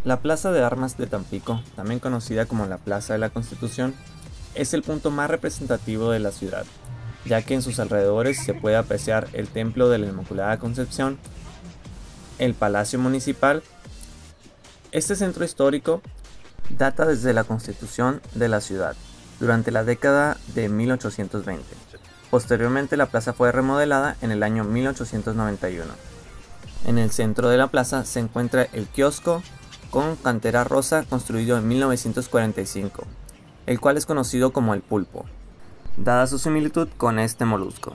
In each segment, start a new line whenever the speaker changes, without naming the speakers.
La Plaza de Armas de Tampico, también conocida como la Plaza de la Constitución, es el punto más representativo de la ciudad, ya que en sus alrededores se puede apreciar el Templo de la Inmaculada Concepción, el Palacio Municipal. Este centro histórico data desde la constitución de la ciudad, durante la década de 1820. Posteriormente la plaza fue remodelada en el año 1891. En el centro de la plaza se encuentra el kiosco con cantera rosa construido en 1945, el cual es conocido como el pulpo, dada su similitud con este molusco.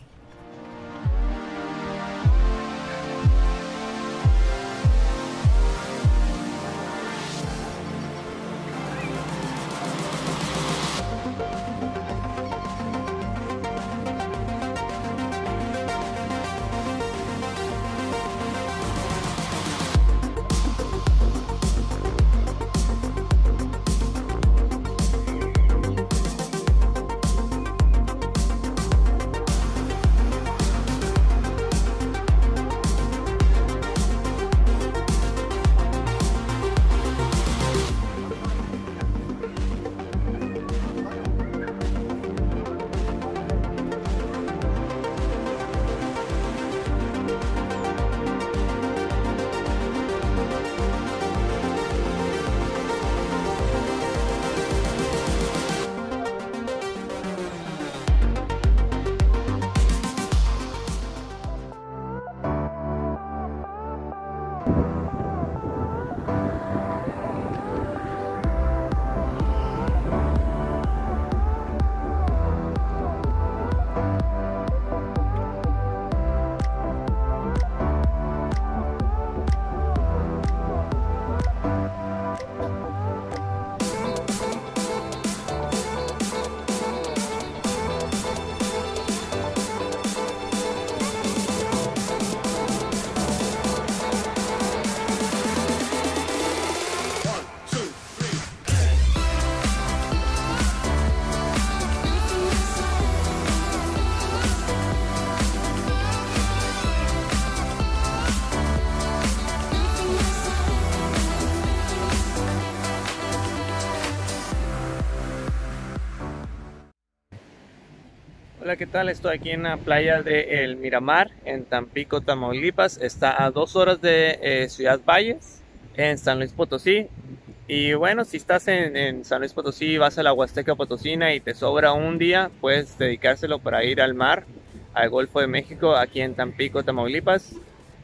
Hola, ¿qué tal? Estoy aquí en la playa de El Miramar, en Tampico, Tamaulipas. Está a 2 horas de Ciudad Valles, en San Luis Potosí. Y bueno, si estás en San Luis Potosí, vas a la Huasteca Potosina y te sobra un día, puedes dedicárselo para ir al mar, al Golfo de México, aquí en Tampico, Tamaulipas.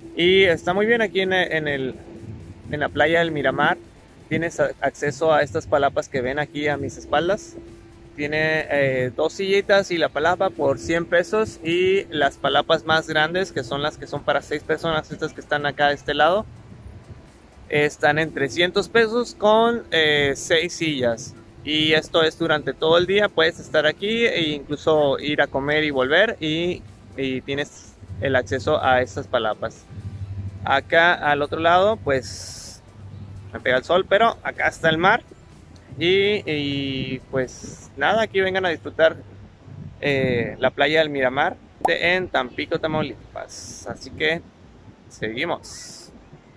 Y está muy bien aquí en la playa del Miramar. Tienes acceso a estas palapas que ven aquí a mis espaldas. Tiene 2 sillitas y la palapa por 100 pesos, y las palapas más grandes, que son las que son para 6 personas, estas que están acá de este lado, están en 300 pesos con 6 sillas. Y esto es durante todo el día, puedes estar aquí e incluso ir a comer y volver, y tienes el acceso a estas palapas. Acá al otro lado pues me pega el sol, pero acá está el mar. Y pues nada, aquí vengan a disfrutar la playa del Miramar en Tampico, Tamaulipas. Así que seguimos.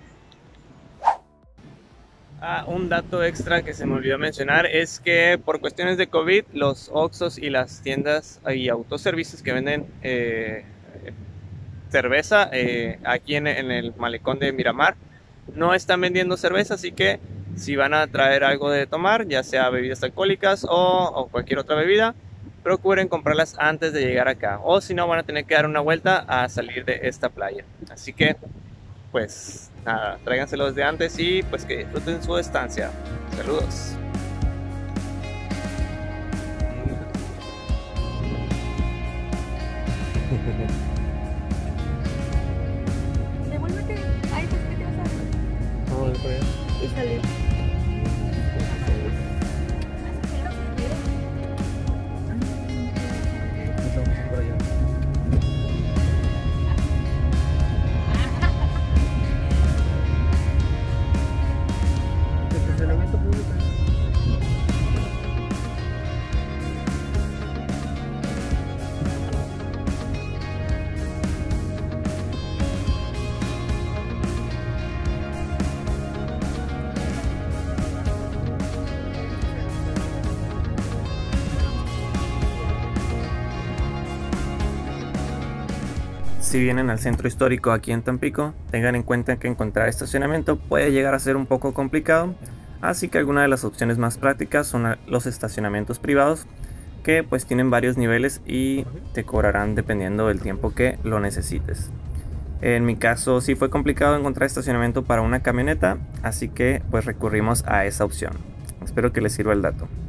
Un dato extra que se me olvidó mencionar es que por cuestiones de COVID, los Oxxos y las tiendas y autoservicios que venden cerveza aquí en el malecón de Miramar no están vendiendo cerveza, así que si van a traer algo de tomar, ya sea bebidas alcohólicas o cualquier otra bebida, procuren comprarlas antes de llegar acá, o si no van a tener que dar una vuelta a salir de esta playa. Así que pues nada, tráiganselos de antes y pues que disfruten su estancia. Saludos.
Devuélvete. Ay, pues, ¿qué te vas a hacer?
Vamos a ver por allá.
Y salir.
Por allá. Estacionamiento público. si vienen al centro histórico aquí en Tampico, tengan en cuenta que encontrar estacionamiento puede llegar a ser un poco complicado, así que alguna de las opciones más prácticas son los estacionamientos privados, que pues tienen varios niveles y te cobrarán dependiendo del tiempo que lo necesites. En mi caso sí fue complicado encontrar estacionamiento para una camioneta, así que pues recurrimos a esa opción. Espero que les sirva el dato.